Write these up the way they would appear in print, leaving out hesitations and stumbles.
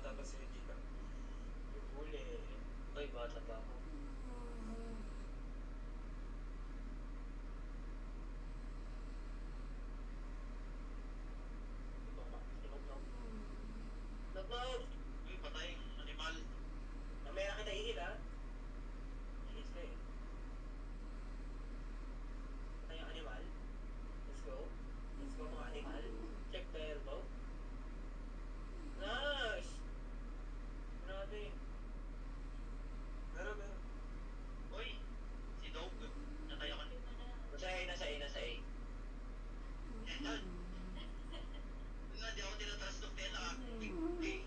dapat si Dika. Yung huli. Ay, bata pa ako. Laglag! Uy, patay. Animal. Mamaya kita ihil, ha? Ihil ka eh. Patay ang animal. Let's go. Let's go mga animal. Check the elbow. Nice! Grabe. Meron. Uy, si Dog. Natay ako. Nasa A. Nga, di ako tinatrust ng tela. Okay.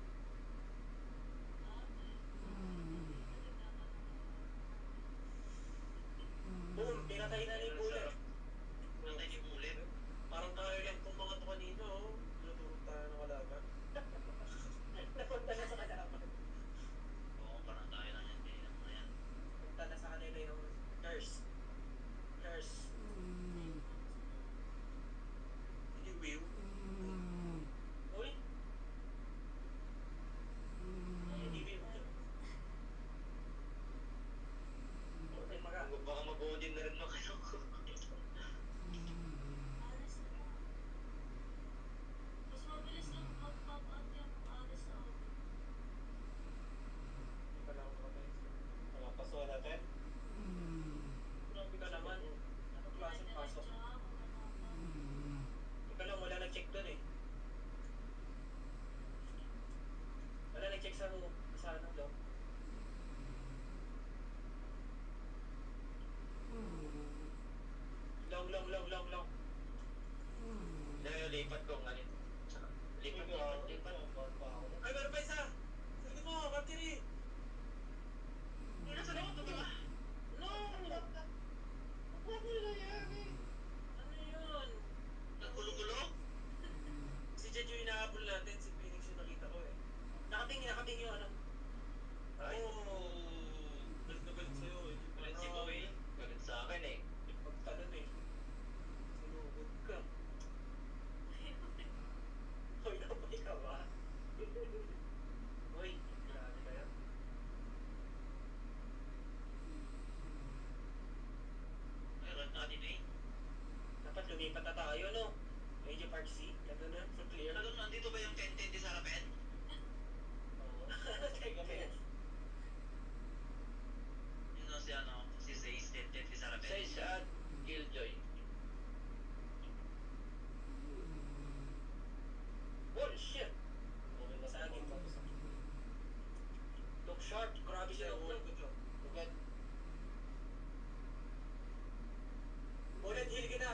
Boom! Pinatay na ni Bullet. Natay ni Bullet. Parang tayo lang itong mga to kanina, oh. Tinutulog tayo ng kalaban. Napunta na sa kalaban. Oo, parang tayo lang yan. Kaya naman yan. Punta na sa kanila yung curse. Hindi Will. Uy! Hindi ba yung... Okay, Baka mag-odin na rin mo kayo. Mas mabilis lang mag-pop out yung alis sa oven. Hindi pa lang ako makatayin. Mga paso natin. Grabe ka naman. Anong klaseng pasok? Ikaw lang, wala nag-check doon eh. Wala nag-check sa ano, Dok. Long. Lipat ko nga rin. Lipat. Ay, meron pa isa! Sabi mo, Kaptiri! Uy, nasa loob ito ba? No! Huwag mo nangyari! Ano yun? Nagkulo-kulo? Si Jed yung inaabol natin, si Phoenix yung nakita ko eh. Nakating yung ano. Ay! Galit na galit sa'yo eh. Galit si Boy. Galit sa akin eh. Pagtalon eh. Sinugod ka. Hoy, napay ka ba? Hoy, grabe kayo. Meron natin eh. Dapat lumipat na tayo, no? Medyo Park C. Ganda na, for clear. Ano, nandito ba yung 10-10 di Sarapen? Oo. Teka, men. Yun o si Zays 10-10 di Sarapen. Say shot. Killjoy. Oh, shit! Okay na sa akin. Look sharp. Grabe siya. Wall ko to. Agad. Bullet, heal ka na.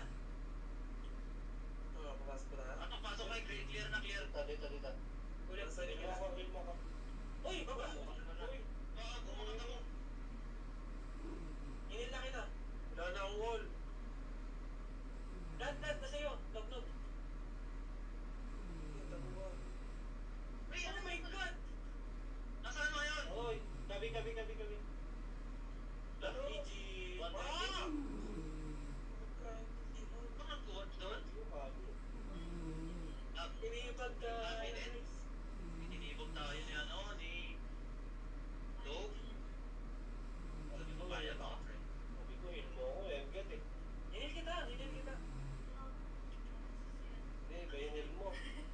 Oo, papasok ko na. Ano, pasok kay clear na clear. Dito. Bullet, Nasa heal likod ka ko. na. Uy, baba! Uy, Oo, kumakata mo. hinil na kita. Wala na akong wall. Dad, na sa'yo. Nog. Kita mo ba? Uy, Oh my God! nasaan mo yun? Oy, gabi. Laro. PG. Ah! Bakit kuwan doon? Pinipag ka. Itinibog tayo ni Dog. Sabi ko, kaya ba? Sabi ko, heal mo ako eh. Agad eh. Hinil kita. Hindi, hinil mo.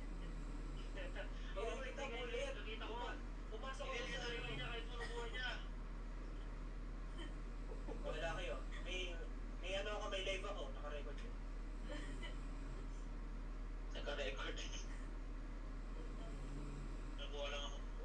Oo, Hinil kita, Bullet. Nakita ko. Pumasok Hindi ako niya sa sarili niya kahit manubuhan niya. Wala kayo. May ano ako, may live ako. Naka-record yun. Naka-record. Nakuha lang ako.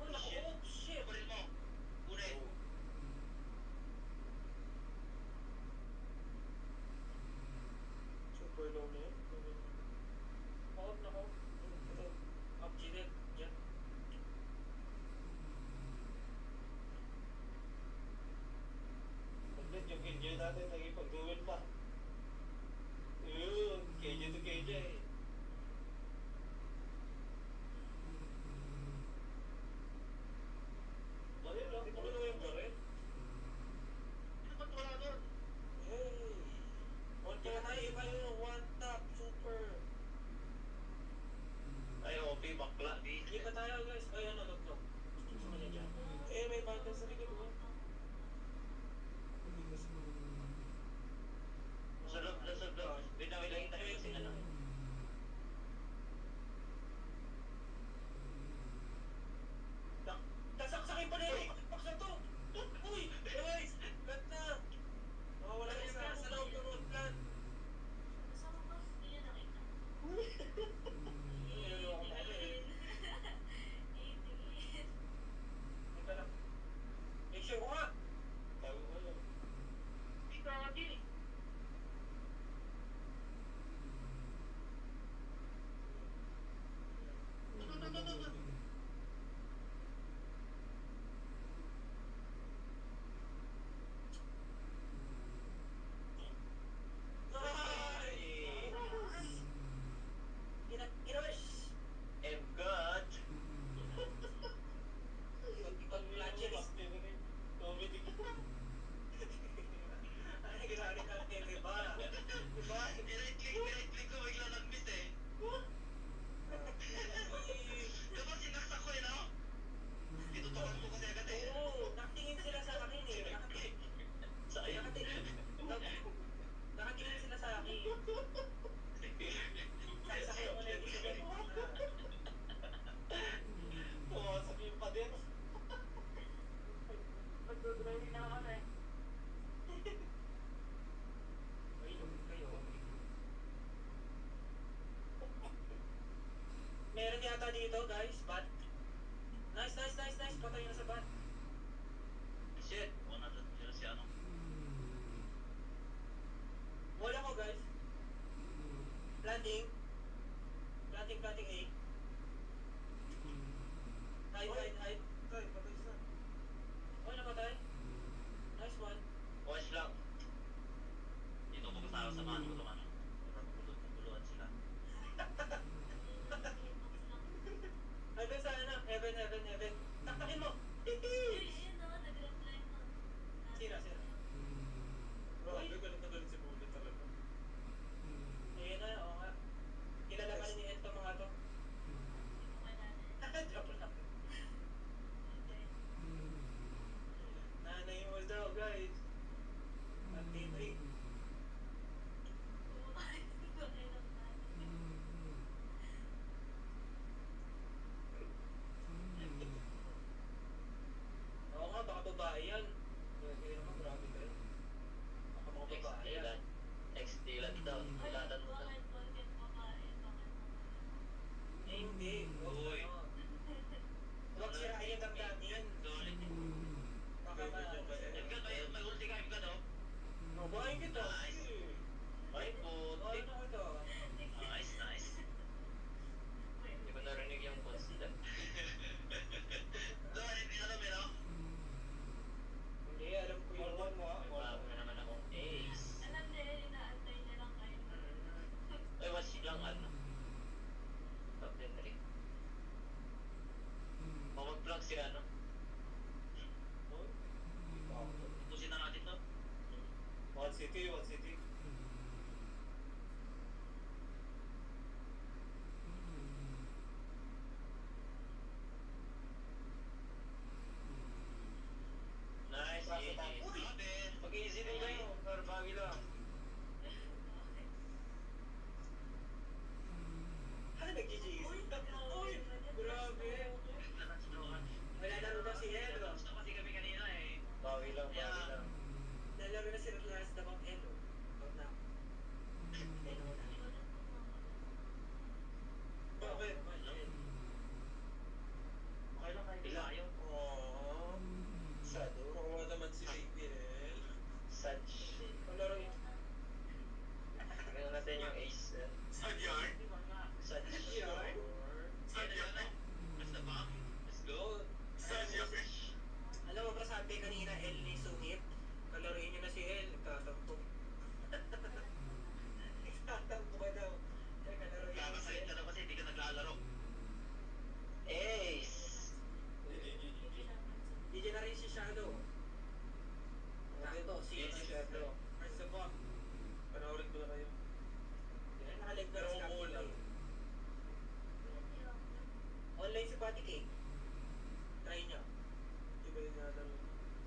Patty cake. Try nyo. Iba yung nalaro.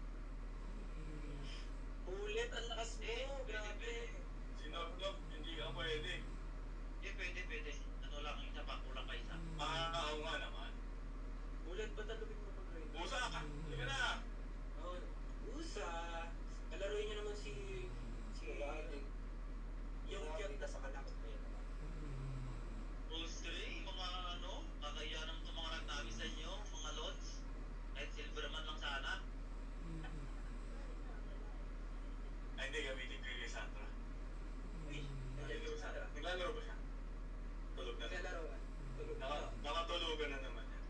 Ulit, ang lakas mo. Grabe. Sinop-nop, hindi ka pwede. Hindi, pwede. Ano lang, isa pa, kulang pa isa. Oo nga naman. Ulit, ba't talubin mo pag-grade? Musa ka! Sige na! Oh, Usa. Kalaruin nyo naman si... Yung cute na sa kalakot na yun. Rose 3, mga ano, kakaya naman itong mga nagnabi sa inyo, mga lods. Kahit silver man lang sana. Ay, hindi gamitin ko yung Sandra. Uy, nandiyan yung Sandra. Naglalaro ba siya? Tulog na naman. Naglalaro ka? Tulog na. Nakatulugan na naman yan.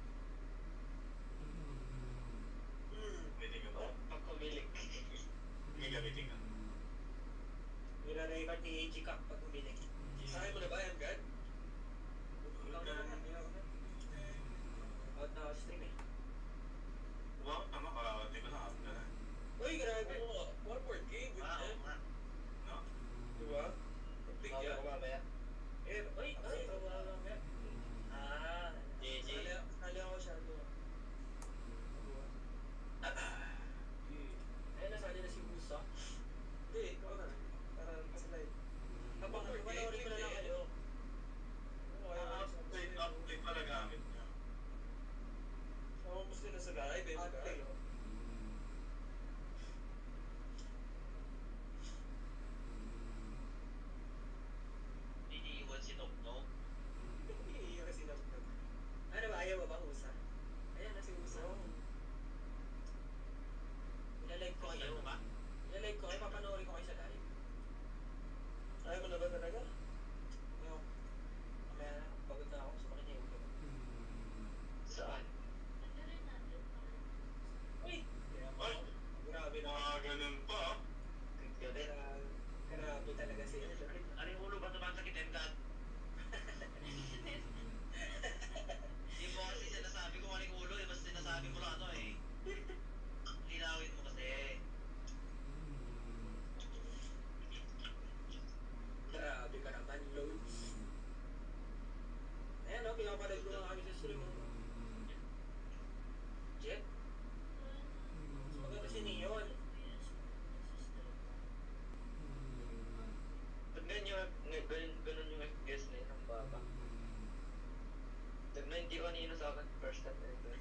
Gamitin ka ba? Pag kumilig. Hindi gamitin ka. Nire-record ni AG Cup pag kumilig. Sakay mo na ba yan, God? Ikaw na naman. Out na ako stream eh. Wow, tama ka. Di ba na-up ka na? Uy, grabe. Oo, one more game with Oo them. nga. No? Diba? Complete yan. mamaya. Eh, uy, mamaya. Ah, GG. Kali ako siya, ano. ayun, nasali na si Musa. Hindi, ikaw na. Para pasalay. Habang panoorin ko na lang kayo. Oo, ayaw ko sa Update pala gamit niya. Sama mo sila sa live, eh. Update. Iniiwan si Noknok. Iiyak kasi lang. Ano ba, ayaw mo ba Musa? Ayan na si Musa. Ilalike ko Ayaw kayo. ba? Ilalike ko kayo, papanoorin ko kayo sa live. Ayaw mo na ba talaga? Ayaw. Mamaya na, pagod na ako, sumakit niya yung ulo. Saan? Nagkaroon natin para Uy! Ay! Grabe na. Ganun pa. Grabe talaga si Ano yung ulo ba sumasakitin ka? Hindi mo kasi sinasabi ko ano yung ulo eh. Basta sinasabi mo lang ano eh. Linawin mo kasi. Grabe ka naman, loads. Ayan o, pinapanood ko nga kami sa stream mo. Jet? Maganda si Neon. Tignan nyo, ganun yung FPS na yun, ang baba. Tignan, hindi ko nino sa akin, first time ever.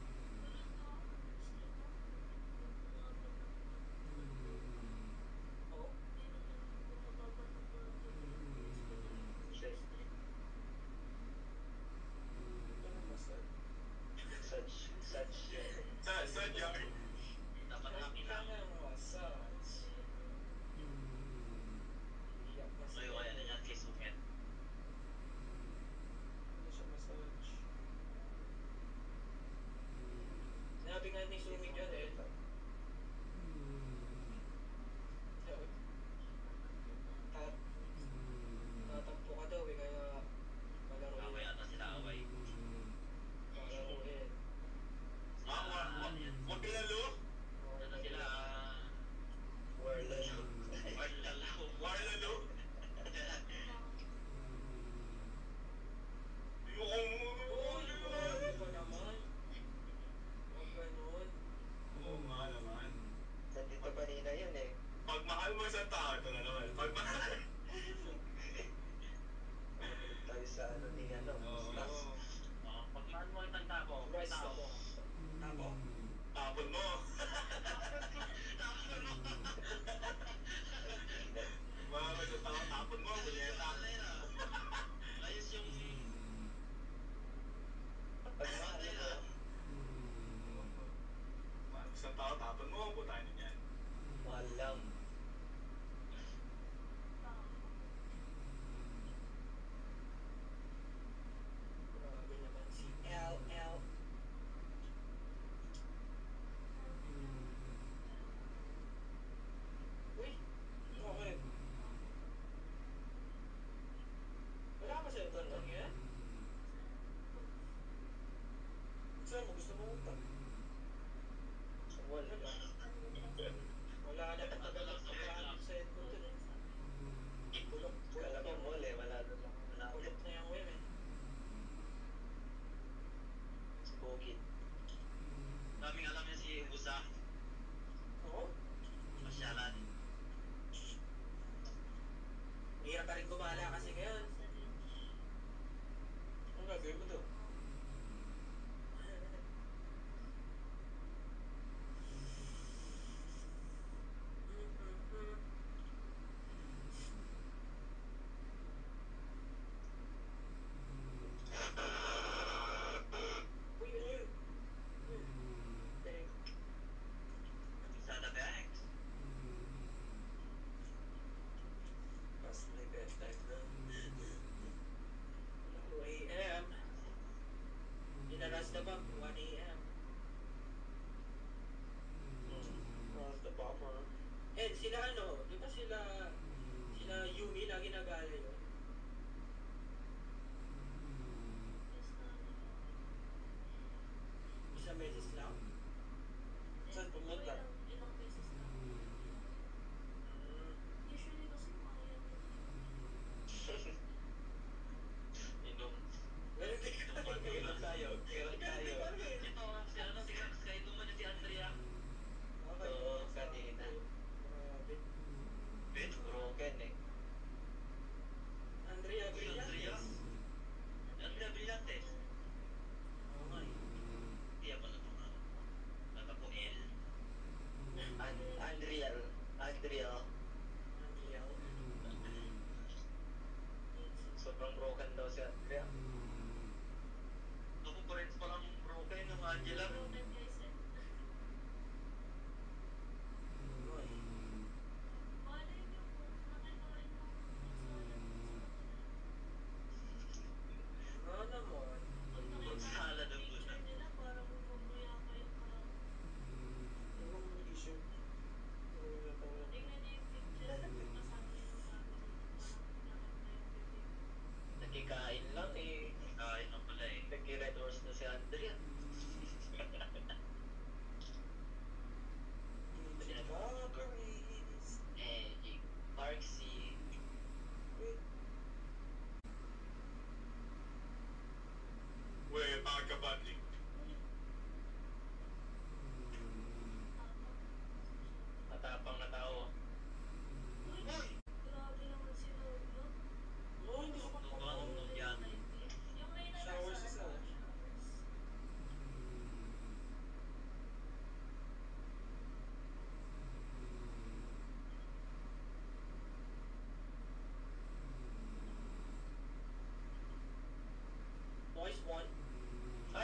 Oo. Shit. Such shit. Sa Jack. Dapat nakita mo. Sa'yo kaya na yan kay Sufet. Ano siya massage? Isa. Oo. Pasyalan. Mahirap pa rin gumala kasi ngayon. Ang gagawin mo to? Uy, uy. Isa na bags. Mas may bedtime na. 2 a.m. Dinaras na ba? 1 a.m. Cross the bummer. Eh, sila ano, di ba sila Yumi lagi nagala yun? Isang beses lang? Saan pumunta? Ilang beses lang. Usually kasi mga yan. Inom. Well, hindi ko Inom tayo. Inom tayo. Ito, si ano, si Kaya inuman niya si Andrea. Okay. Oo, kanina. Grabe. Bet. Broken eh. Andrea Uy, Andrea. Brillantes. Andrea Brillantes. Oo nga eh. Hindi ako na ito nga. Nata po L. Unreal. Unreal. Andrea. Sobrang broken daw si Andrea. Ako pa rin palang broken yung Angela. Broken guys eh. Uy. Malay niyo po, nakakain mo. Ano naman? Pag nakita Sala ko na yung muna. picture nila, parang mamaya kayo parang Anong issue? Ano yung natawag? tingnan niyo yung picture kasama yung family. Parang nakakita yung bibig. Nakikain lang eh. Kain na pala eh. Nag-red horse na si Andrea. Valkyries. Magic. Parksy. Weh, pagkabanding. Matapang na tao. Uy, grabe naman si Lolo. Oh, hindi ko Nung yan. Yung may Showers nasa isa. showers. Boys 1.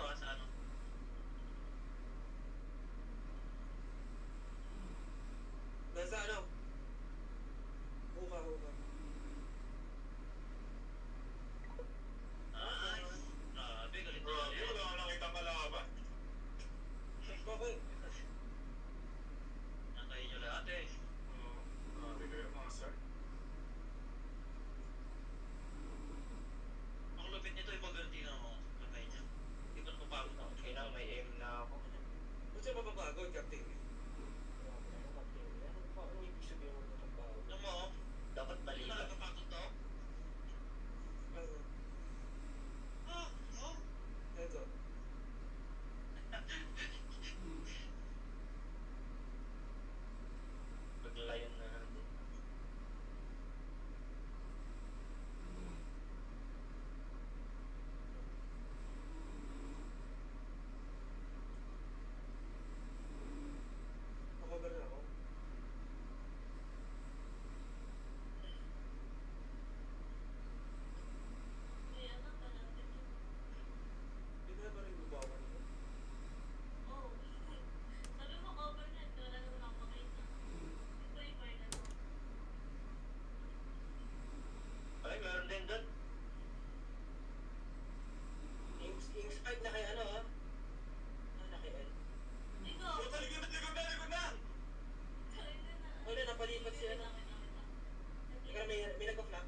dito sa ano. Nasa ano? Buka. Nice. Grabe, galit Bro, na di wala akong nakita kalaban. Bakit? Natayin nyo lahat eh. Oo. Grabe kayo mga sir. Ang lupit nito yung Valentino mo. Patay niya. Di ba napapagod ako? Kaya may aim na ako. Ba't siya mapapagod, Captain? Ano ibig sabihin mo ng bago? Alam mo, Dapat hindi balikan. nakakapagod to. Ano? Ah, oh. Ito. Paglayon na natin. Makover na ako. Kaya nga, malapit yun. Hindi na ba rin gumawa nito? Oo. Sabi mo, cover na. Ito wala naman ako makita. Ito yung na to. Ay, meron din doon. Yung spike na kay ano ha? Ah, na kay L. Ikaw! Puta, likod na! Kaya na. Wala, napalipat si ano. Teka, may nagpa-flag.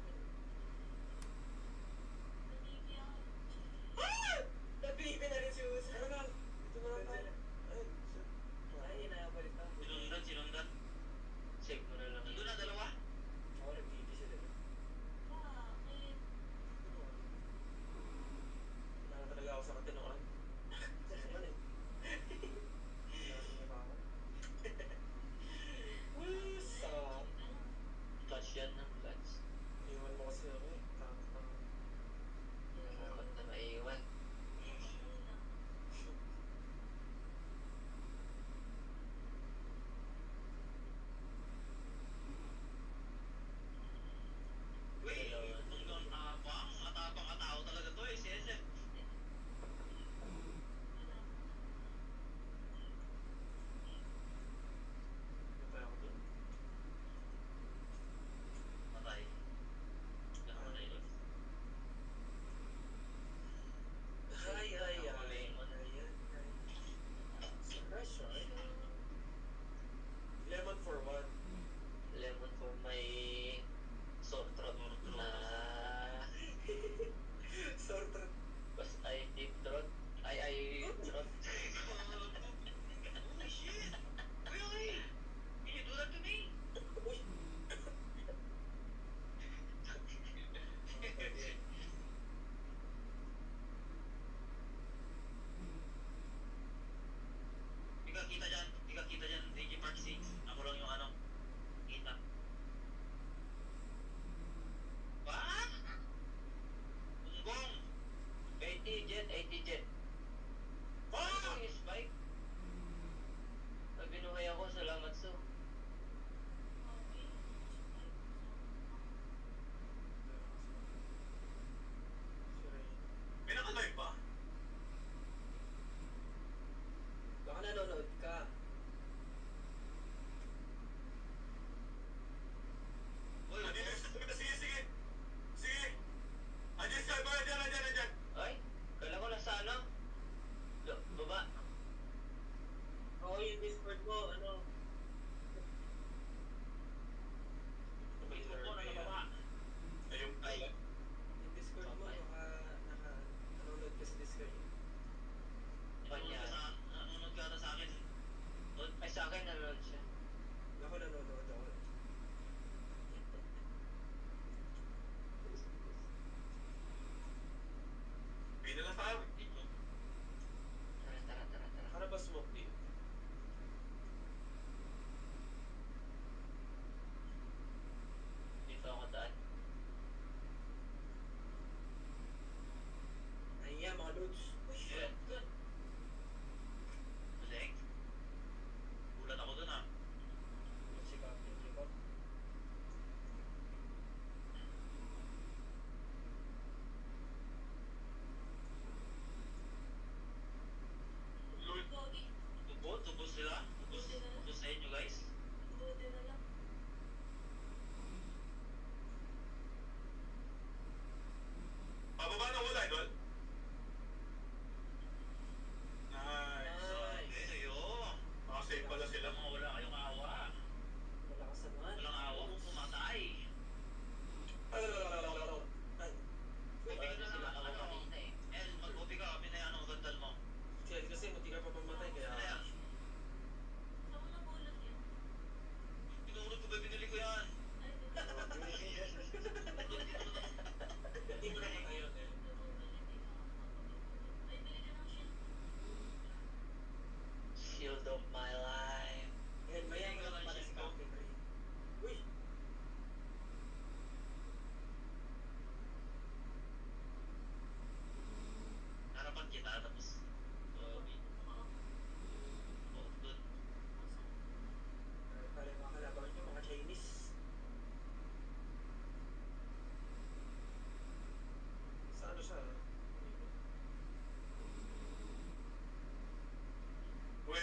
Nabigyan ako. Ah! Nabibi na rin si Us. Ano na? Ito na lang tayo. Ay, shit. Ay, inapalit na. Sinundan. Save mo na lang. Nandun na, dalawa. Ako, nag-DP sila. Bakit? Kailangan talaga ako sa katinoan. Naman eh. Kailangan na ako. Wusa! Clutch yan ng clutch. Iwan mo kasi ako eh. Tama. Nakakot na maiwan. Uy, hanggang tapang. Matapang katao talaga to eh, si SF. Patay ako dun. Matay. Yan mo na yun. Ay. Pressure. Lemon for what? Lemon for my sore throat na Sore throat. bas ay deep throat. Ay throat. Holy shit! Really? Can you do that to me? Uy! Di ka kita dyan, DJ Park 6. Ako lang yung ano, kita. What? Bumbong! 80 jet. Ah! Ano yung spike? Binuhay ako, salamat so. May nakalive ba? Baka nanonood ka.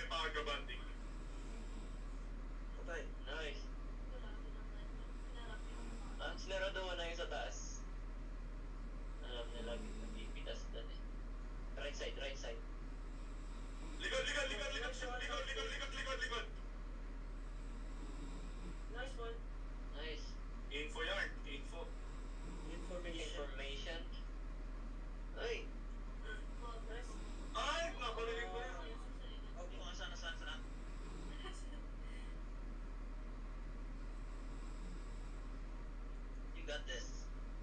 tayo pagkabanding. Patay. Nice. Ah, sinaraduhan na yung sa taas. Alam nila, pipitas doon eh. Right side, right side. Likod, likod, likod, likod, likod, likod, likod, likod, likod, likod. Nice one. Nice. Info yarn, info. Information. Information. Ay! Nice. Ay, nakulungin ko yan. Yung mga sana. You got this.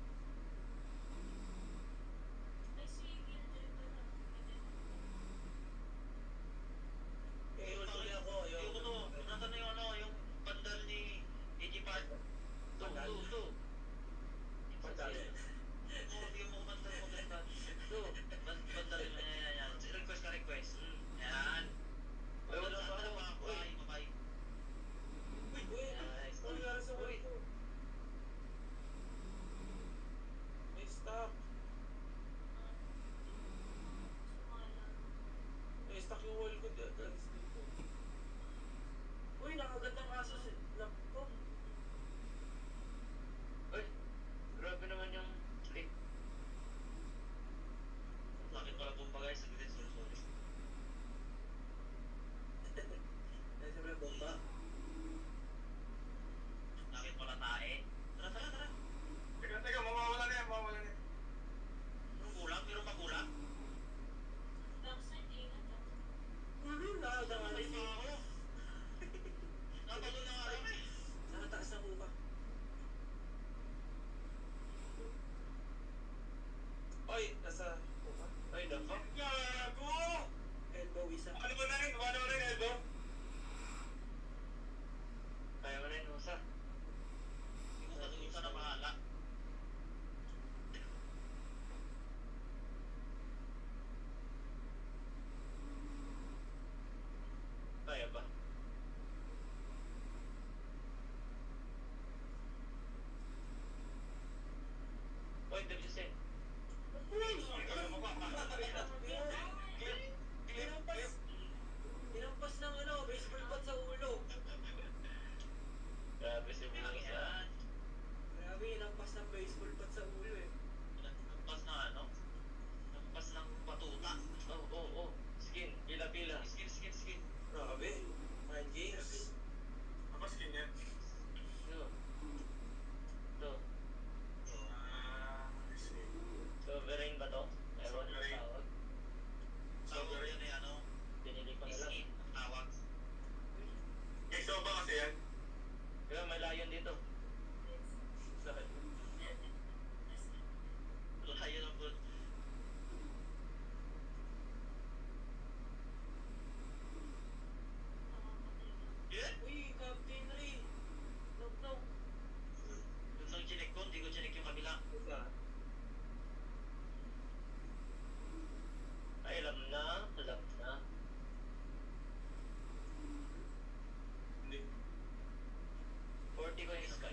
Eh, ultuli ako. Yung ano, nandun na yung ano, yung bandal ni AJ Park. Bandal? Two. Bandal. Oo, bigyan mo ko bandal mo ganda. Bandal mo yan. Request ka request. Yan. Bandal sa dalawa. Bye. Uy, Nice. ano nangyari sa wall ko? May stuck. May stuck yung wall ko. Alis dito. Uy, nakagandang kaso si laptop. Ay! Grabe naman yung click. Bakit pala bomba guys? Sorry. Ay, siyempre bomba. Bakit pala tae? Tara. Teka, mawawala na yan, mawawala na yan. Anong kulang? Meron pa kulang? Nakagandang Patay pa kaso. ako. Napalo na nga lang eh. Sa taas na kuka. Oy, nasa kuka. Ay, dako. Gago! Elbow isa. Ano ba na rin? Ano ba rin, Elbo? Kaya mo na yung usa. Hindi mo katulisan na bahala. Kaya ba? Oy, WC. Ano mo ba? Hinampas ng ano, baseball bat sa ulo. Grabe si Lang Musa. yan. Grabe, hinampas ng baseball bat sa ulo eh. Lampas na ano? Lampas ng batuta. Oh. Skin. Pila-pila. Sige. Grabe. Ryan James. Apa skin yan? No. No. I see. Sovereign ba to? Ewan ang Sovereign. tawag. Tawag yan eh ano? Pinili ko na lang. Skin ang tawag. Ikaw ba kasi yan? Kaya may lion dito. Sakit. Layo ng bro. Yeah? Uy, Captain Ray. No. Yung lang chinek ko, hindi ko chinek yung kabila. Diba? Ay, alam na. Hindi. 40 ko yung sky.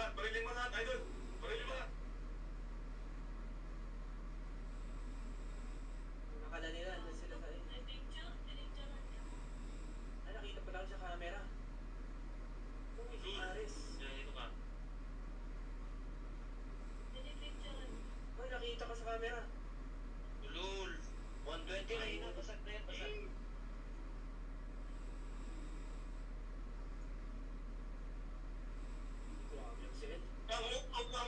lahat. Barilin mo lahat, idol. Barilin mo lahat. Nakala nila, andun sila sa iyo. May picture, pinicturean niya. Ay, nakita pa lang sa camera. Uy, si Aris. Dito ka. Pinipicturean niya. Uy, nakita ka sa camera. Ulul. 120 na yun, basag na yan, basag. Grabe yung sila. Ang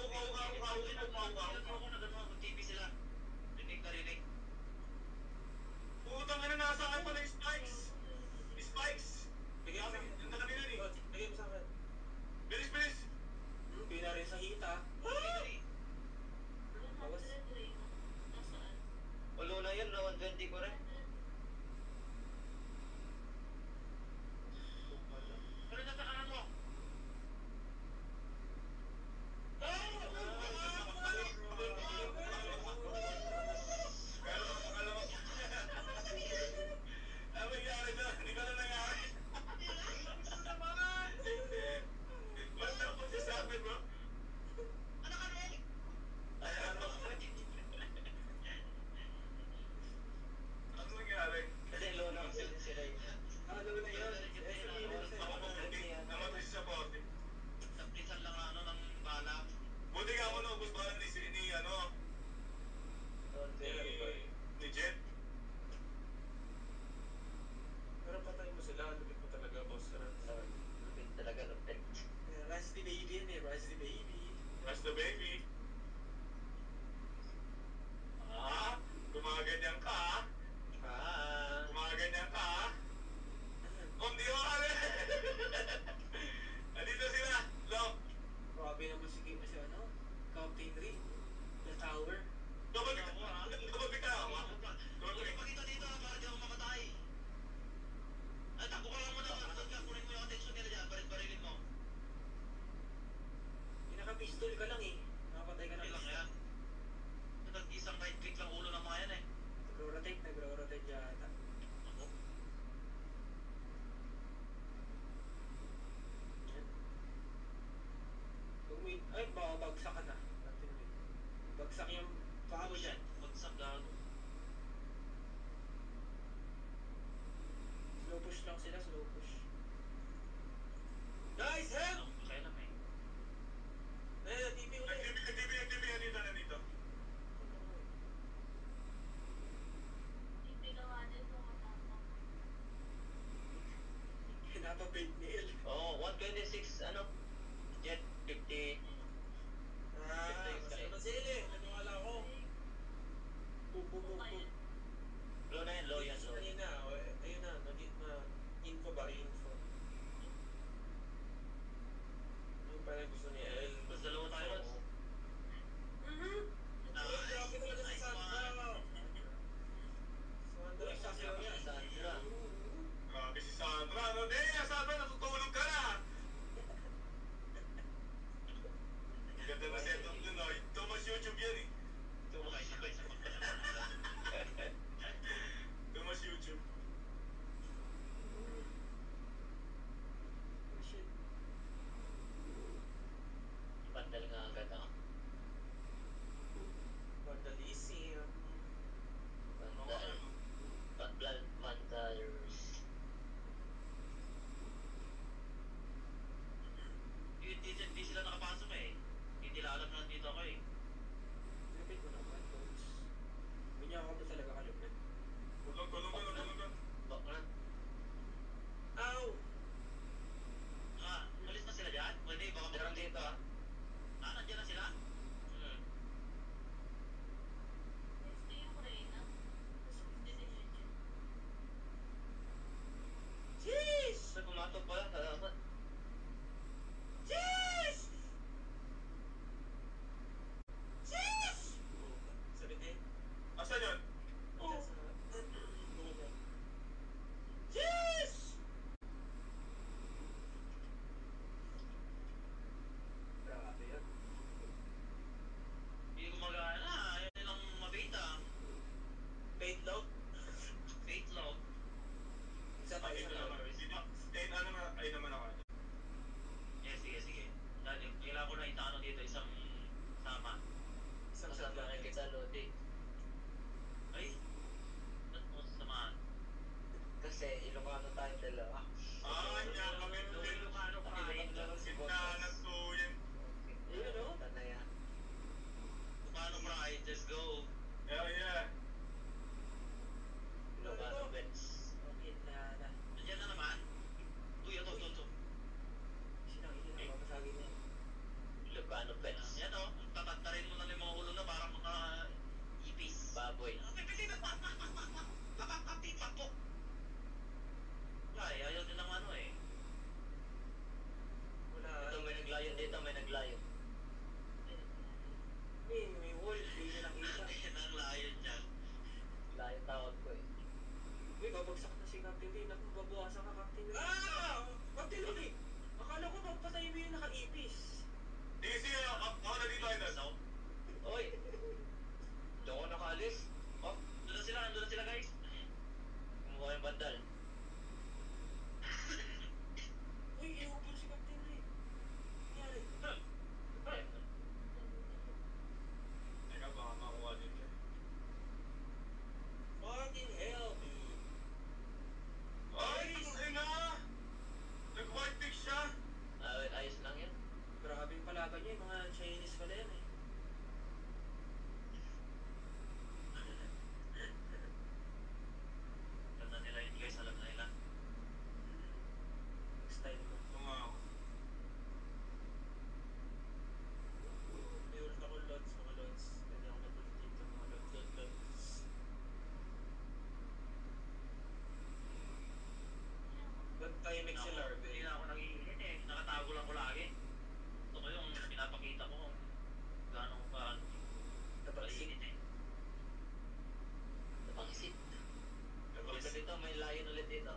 Pixel art. Hindi na ako nag-iinit eh. Nakatago lang ko lagi. Ito ko yung pinapakita ko kung gaano pa mainit eh. Napangsit. Ulit dito, may lion ulit dito.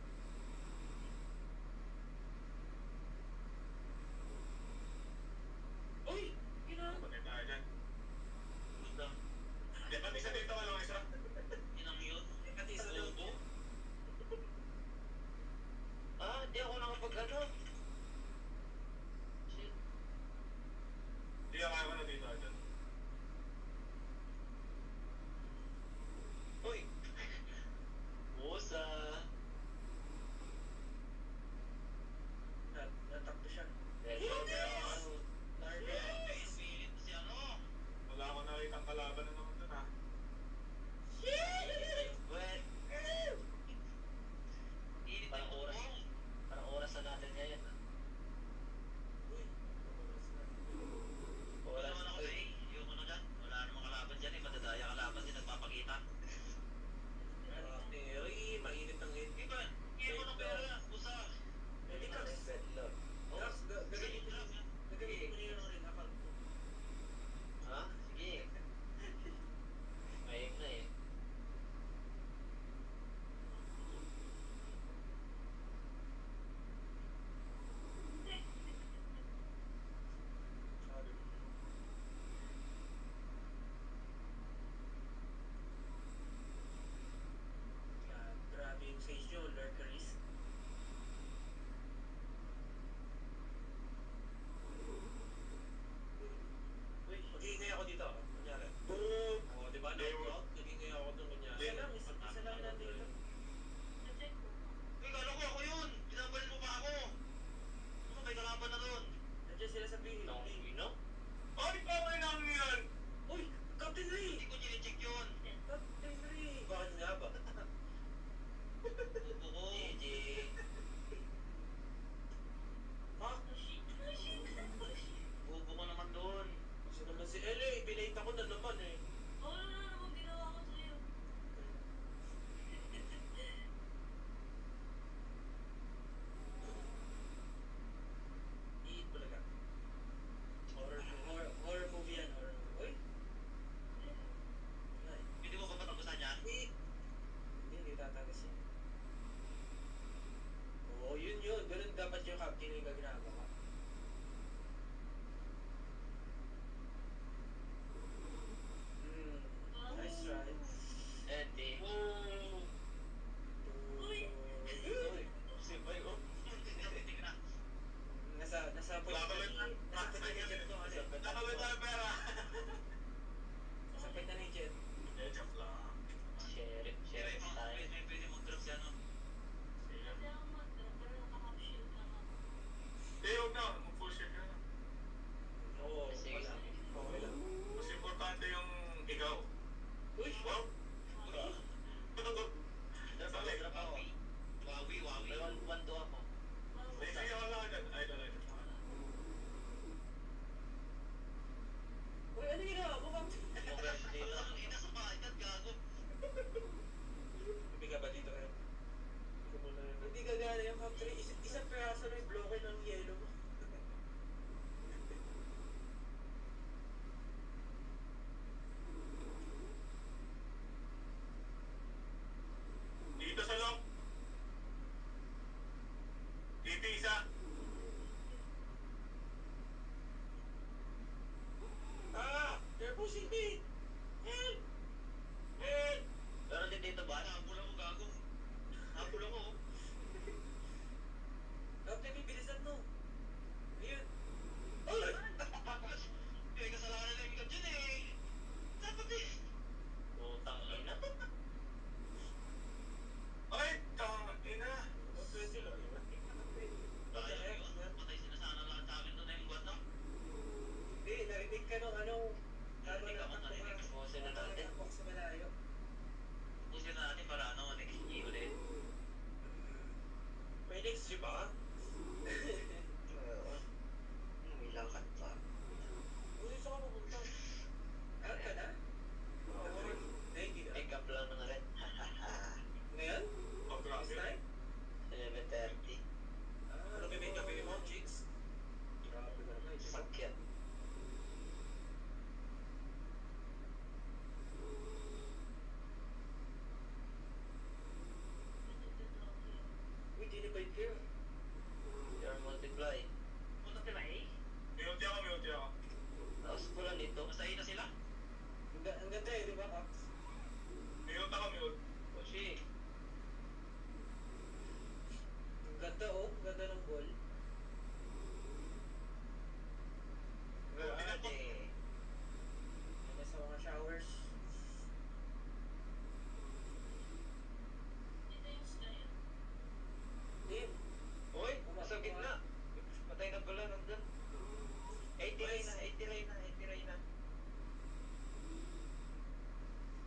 Uy! Ginagawa. Patay tayo dyan. Basta, Di ba isa dito, walang isa? inang yun. Pati sa loob. Bobo. Di ako nakapag-ano. Shit. Di ako kaya ko na dito, dyan. Uy! Musa! Natakto siya. Pilit si ano. Wala akong nakitang kalaban na naman dun, ha? Well, Init Parang yung oras. bubong. parang orasan natin ngayon. Uy! Wala Oras. naman ako sa ayoko na dyan. Wala namang kalaban dyan eh. Madadaya kalaban din nagpapakita. Uy! Mainit ang init. Iba, hindi ko ng pera. Busa. Hindi ka. Bedlock. Drax, gagamitin mo. Gagamitin mo yun rin. Account mo. Ha? Sige. Mayim na eh. Sabi mo. Grabe yung sage nyo. Lurkeries. Uy! Mag-iingay ako dito. Kunyari. Boom! O, diba? Knockout. Nag-iingay ako doon. Kunyari. Isa lang. Isa lang nandito. Na-check ko. Uy, kala ko ako yun. Binabalin mo pa ako. Ano, may kalaban na doon. Nandiyan sila sa bihil. Nung ino? Ay, okay lang yan! Uy! Captain Ray! Hindi ko chine-check yun. Captain Ray! Bakit nga ba? Bubo ko. GG. Ha? Bubo ko naman doon. Kasi naman si Ele, pinate ako na naman eh. Oo, ano na naman ginawa ko sa'yo? Iit talaga. Horror movie yan. Horror movie. Uy! Ay. Hindi mo ba patapusan yan? Hindi tatagas yan. Oo, yun yun. Ganun dapat yung captain yung ginagawa. Nice try. Eddie. Oo. Uy! Uy! Sipay ko. Tingnan na. Nasa point na ni Jet to kasi. Nakawin tayo pera! Nasa point na ni Jet. Eh, joke lang. Sheriff. Pero Sheriff tayo. may pwede mag-drop si ano. Sige. Kasi ako mag-drop, pero naka-half shield lang ako. Eh, huwag na. Mag-full shit ka na. Oo, Sige, wala. sige. Okay lang. Mas importante yung ikaw. Uy! Wow! Drop ako, drop ako. Wawi, wawi. May 1-2 ako. May sige ako lang dyan. Ay, dala. Uy, ano ginawa mo, Captain? Yung version dito. Ang ina,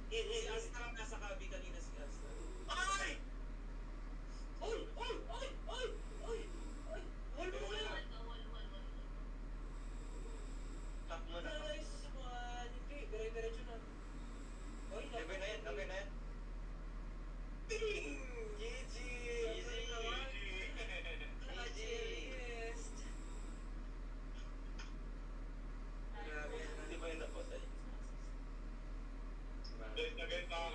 Si Astra ang nasa kabi kanina si Astra. Ay! Oy! Oy! Oy! Oy! Oy! Oy! Wall mo Wal, na! wal. Tap mo na. Nice one! Hindi, dire-diretso na. Oy, Okay na yan, okay na yan. Bing! GG! Easy. Yes! Grabe yan. Hindi ba yun napatay? Guys, na guys,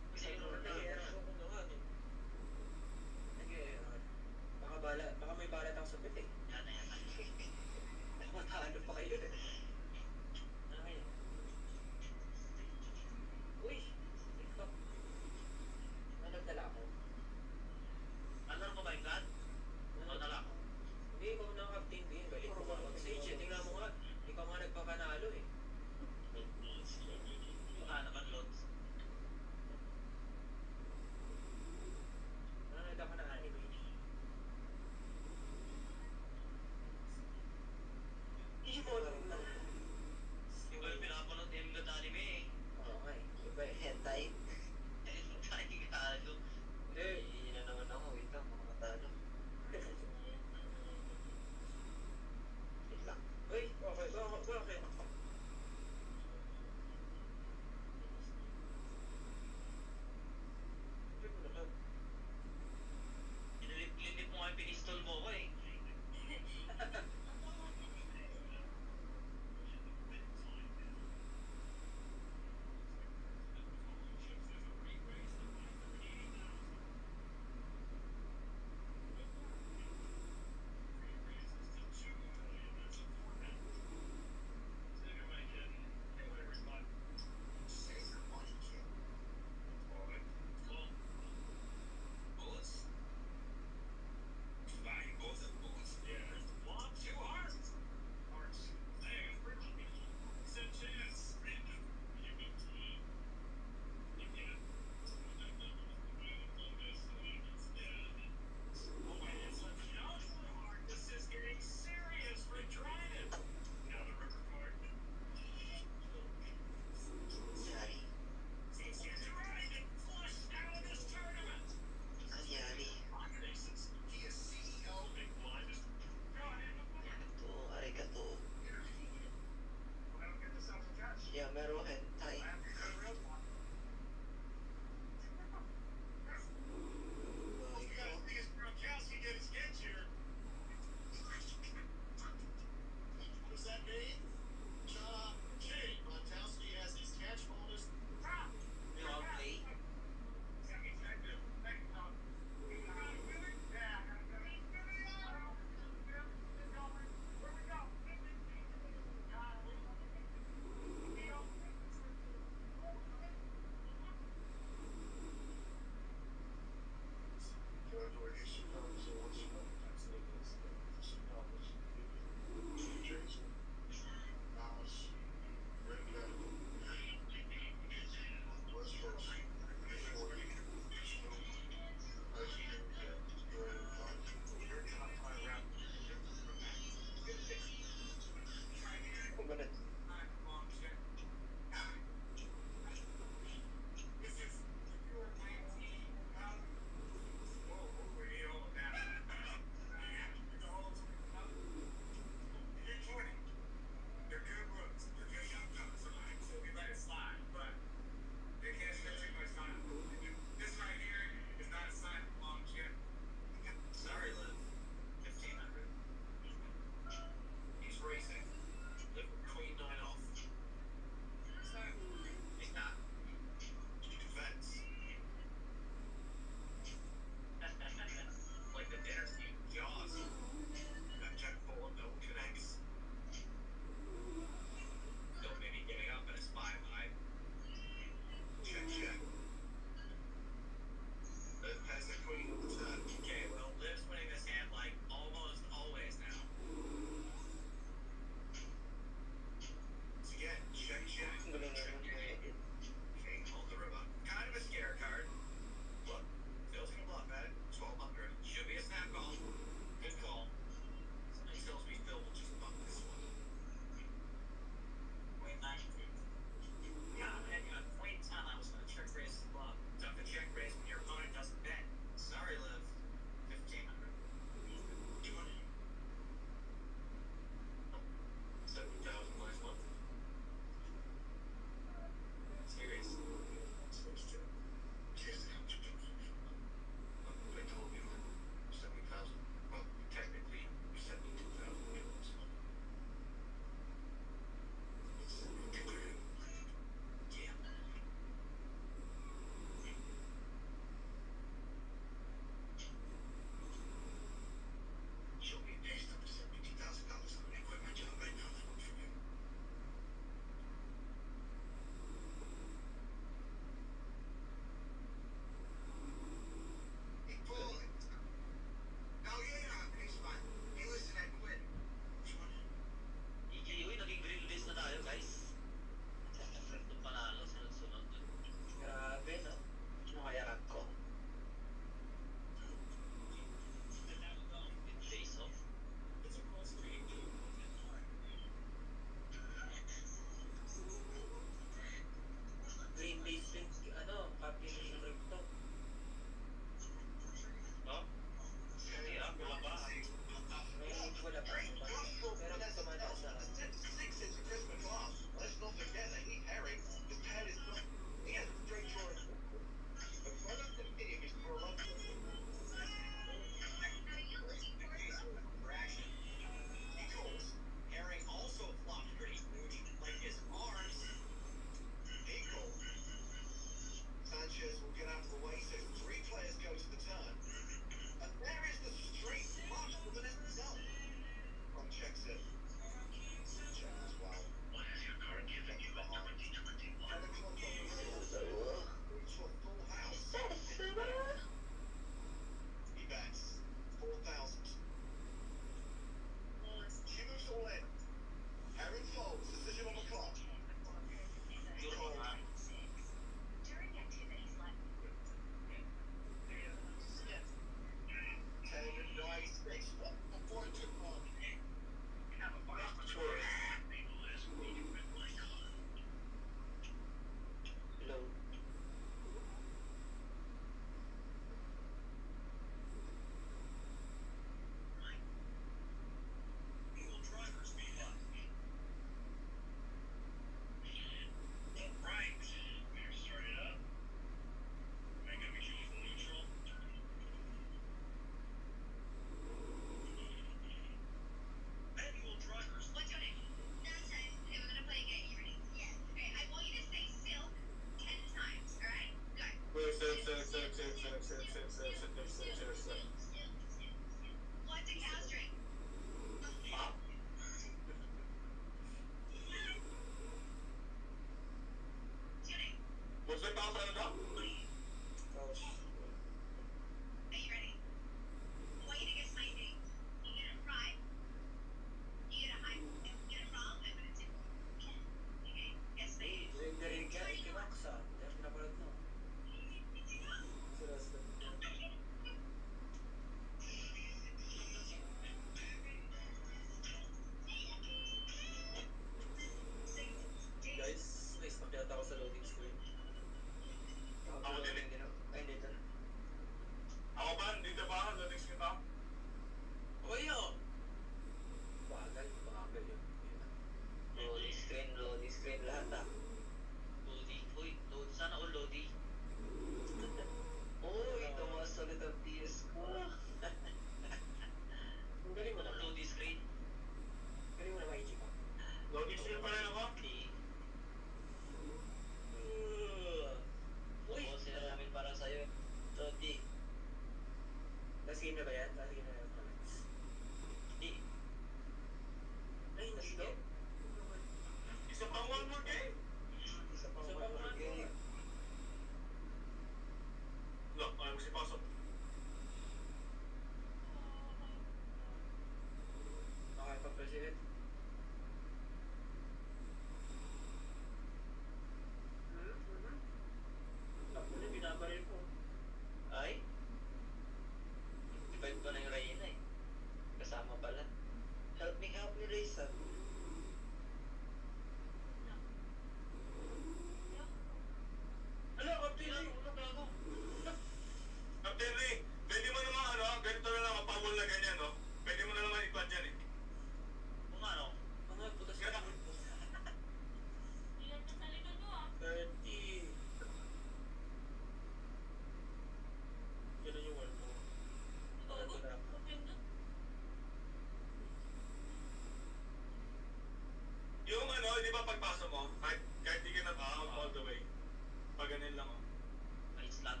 di ba pagpasok mo, kahit di ka na all the way, pag ganun lang oh. May slot.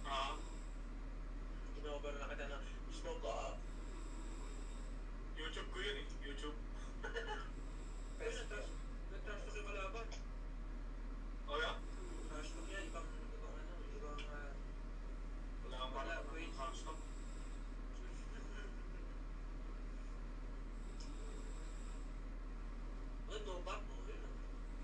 Kinover na kita na smoke ko. YouTube ko yun eh, YouTube. Pero nag-trash talk yung kalaban. Oh yeah? Trash talk yan, ibang Wala kang parang stop. no back mo, yun lang.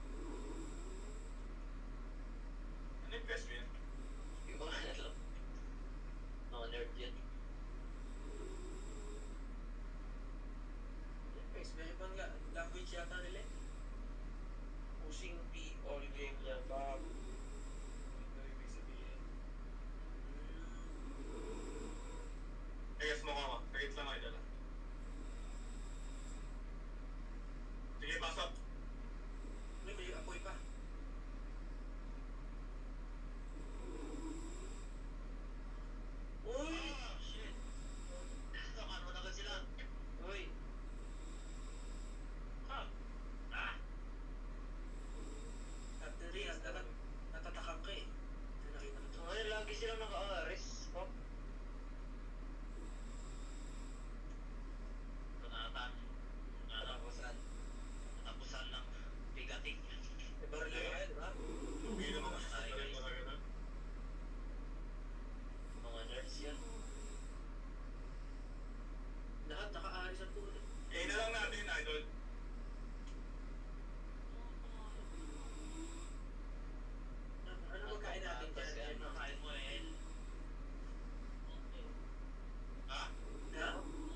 Ano yung best win? Yung mga ano, mga nerd yun. Guys, may ibang language yata nila. Pushing P all game yan, Bob. Ito yung ibig sabihin. Ayos mo ka. Kahit lang ay dala. Sige, pasok. May apoy pa. Uy! Ah, shit. Nakan mo na agad sila. Uy, Actually, natatakam ka eh. Ito nakita ko to. ano lagi silang naka-aris? Oh, Tunatan. Natapusan ng bigating. May baril na yun, di ba? Lugi naman. Ay, guys. mga nerds yun. Lahat naka-aris ang puno. Na lang natin, idol. Ano magkain natin Tapos dyan? yan, Kain mo eh. Ha? Ha?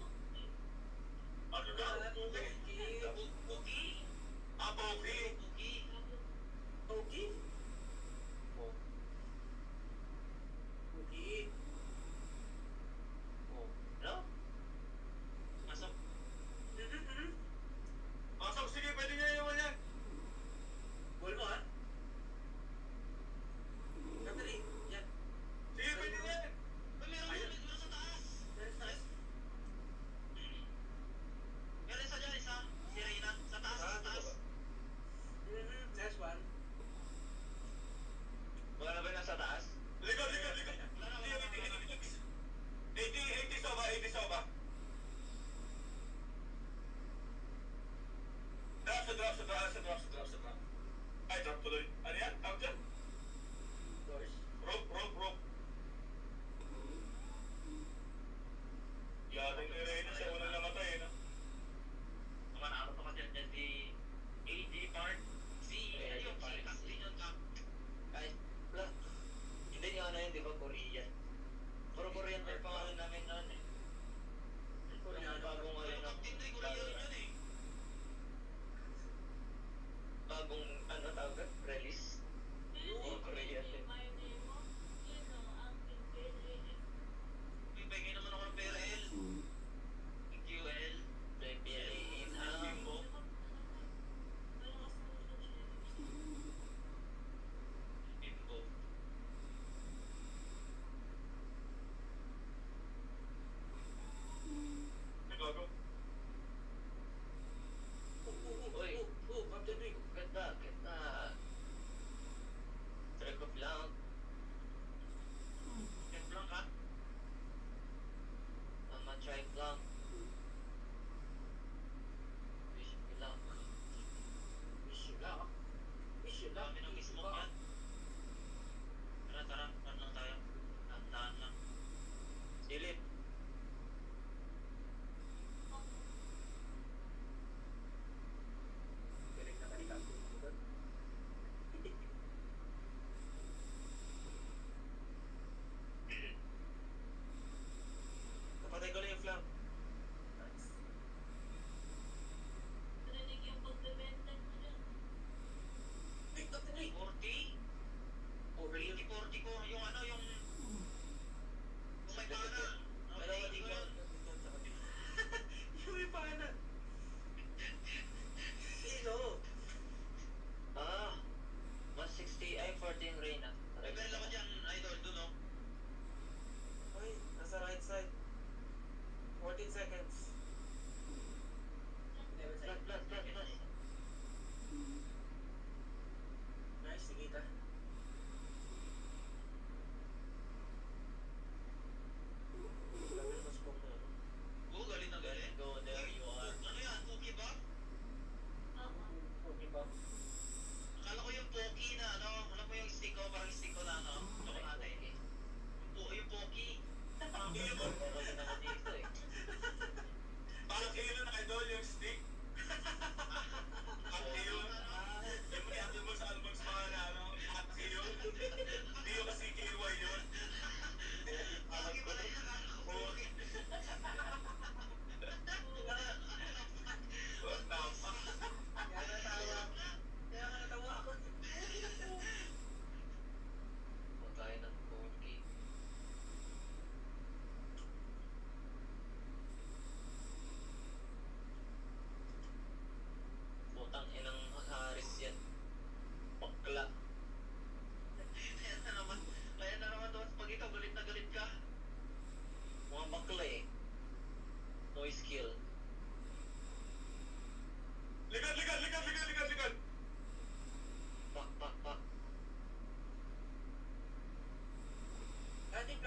Ano ka? Puki. Poki. Puki. Okay. oh, Okay. oh. Ano? Masok. Pasok, sige, pwede niya iwan yan. Goal mo ha? Katali. Yan. Sige, pwede niya yan. Meron sa taas. Nice. Meron isa dyan, isa. Si Reyna. Sa taas, sa taas. Nice one. Mga na ba nasa taas? Likod. Wala na. 80 soba, 80 soba. Drop. Ay, drop tuloy. Ano yan? Tawag dyan? Doors. Rope. Yating ni Reyna siya unang namatay, no? Manalo pa ka dyan di AD Part C. Ayun, si Captain yun, Cap. Ay, wala. Hindi yung ano yun, di ba? Korean. Puro Korean pa yung pangalan namin noon eh. Yung bagong ano Yung na. Captain Ray Korean yun eh. Bagong ano tawag ka? Release.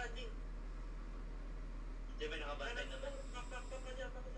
landing. Di ba nakabantay naman? Pak ka niya, pak